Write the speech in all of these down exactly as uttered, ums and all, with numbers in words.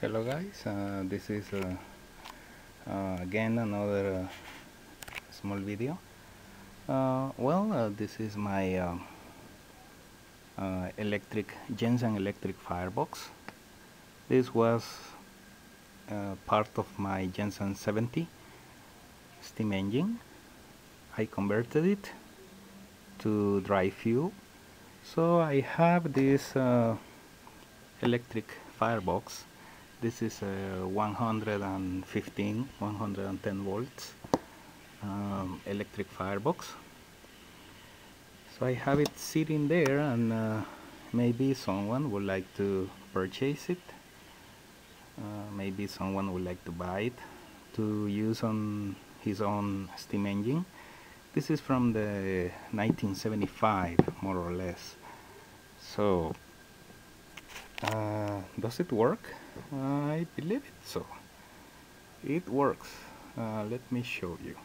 Hello guys, uh, this is uh, uh, again another uh, small video. Uh, well, uh, this is my uh, uh, electric Jensen Electric Firebox. This was uh, part of my Jensen seventy steam engine. I converted it to dry fuel, so I have this uh, electric firebox. This is a one hundred fifteen, one hundred ten volts um, electric firebox. So I have it sitting there, and uh, maybe someone would like to purchase it. Uh, maybe someone would like to buy it to use on his own steam engine. This is from the nineteen seventy-five, more or less. So uh, does it work? I believe it so. It works. Uh, let me show you.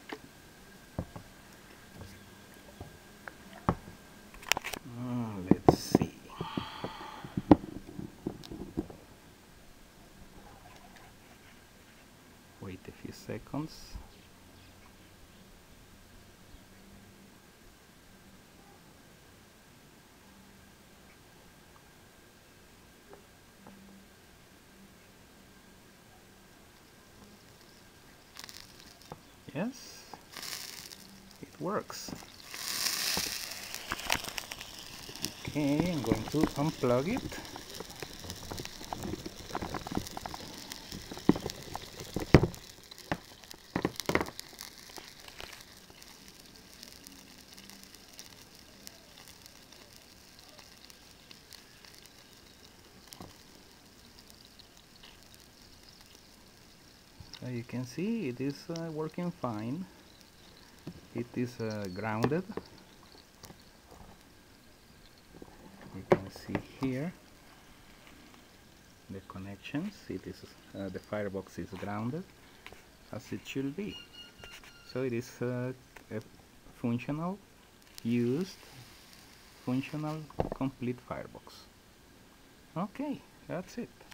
Uh, let's see. Wait a few seconds. Yes, it works. Okay, I'm going to unplug it. So you can see it is uh, working fine. It is uh, grounded. You can see here the connections. It is uh, the firebox is grounded as it should be. So it is uh, a functional, used, functional, complete firebox. Okay, that's it.